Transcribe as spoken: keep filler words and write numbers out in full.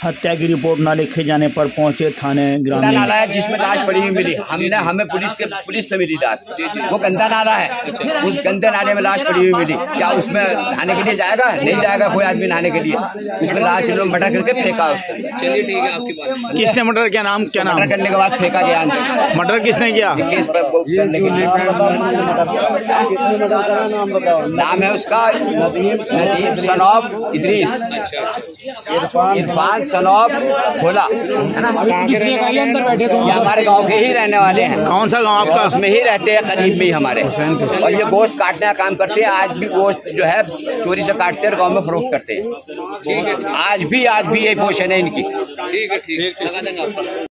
हत्या की रिपोर्ट न लिखे जाने पर पहुंचे थाने गंदा नाला है जिसमें लाश पड़ी हुई मिली। हमने हमें पुलिस के पुलिस से मिली लाश। वो गंदा नाला है, उस गंदे नाले में लाश पड़ी हुई मिली। क्या उसमें नहाने के लिए जाएगा? नहीं जाएगा कोई आदमी नहाने के लिए। उसमें लाश लोग मर्डर करके फेंका उसको। चलिए ठीक है, आपकी बात। किसने मर्डर किया? नाम क्या? नाम मर्डर करने के बाद फेंका गया अंदर। मर्डर किसने किया? केस पर करने के लिए नाम है उसका Nadeem son of Idris, Irfan son of Bhola, है ना। ये हमारे गांव के ही रहने वाले हैं। कौन सा गांव आपका? उसमें ही रहते हैं, करीब में ही हमारे। और ये गोश्त काटने का काम करते हैं। आज भी गोश्त जो है चोरी से काटते हैं और गाँव में फरोख्त करते हैं। आज भी आज भी ये पोषण है इनकी। ठीक है, ठीक है, लगा देंगे आपको।